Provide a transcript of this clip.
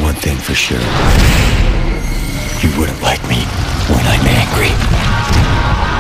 one thing for sure. You wouldn't like me when I'm angry.